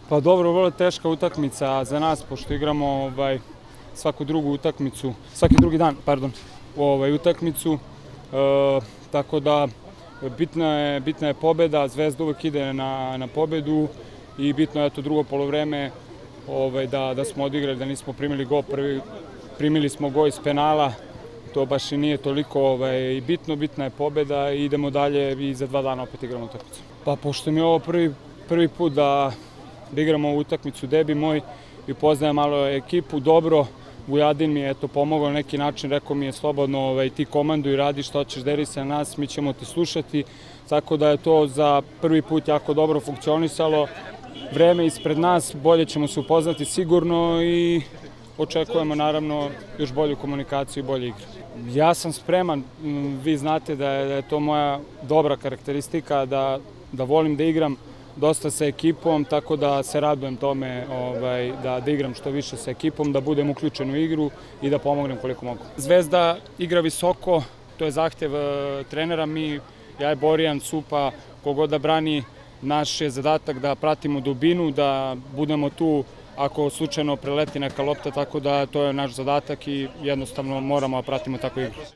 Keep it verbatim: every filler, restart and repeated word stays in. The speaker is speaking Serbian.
Pa dobro, vrlo teška utakmica za nas, pošto igramo ovaj, svaku drugu utakmicu, svaki drugi dan, pardon, ovaj, utakmicu, e, tako da bitna je, bitna je pobeda, Zvezda uvek ide na, na pobedu i bitno je to drugo polovreme ovaj, da, da smo odigrali, da nismo primili gol, prvi, primili smo gol iz penala, to baš i nije toliko ovaj, bitno, bitna je pobeda i idemo dalje i za dva dana opet igramo utakmicu. Pa pošto mi je ovo prvi, prvi put da da igramo ovu utakmicu, debi moj i upoznajem malo ekipu, dobro, Vujadin mi je eto pomogao na neki način, rekao mi je slobodno ovaj, ti komanduj, radi što ćeš, deri se na nas, mi ćemo te slušati, tako da je to za prvi put jako dobro funkcionisalo, vreme ispred nas, bolje ćemo se upoznati sigurno i očekujemo naravno još bolju komunikaciju i bolje igre. Ja sam spreman, vi znate da je, da je to moja dobra karakteristika, da, da volim da igram dosta sa ekipom, tako da se radujem tome ovaj, da, da igram što više sa ekipom, da budem uključen u igru i da pomognem koliko mogu. Zvezda igra visoko, to je zahtev trenera, mi, ja i Borjan, Supa, kogod da brani, naš je zadatak da pratimo dubinu, da budemo tu ako slučajno preleti neka lopta, tako da to je naš zadatak i jednostavno moramo da pratimo takvu igru.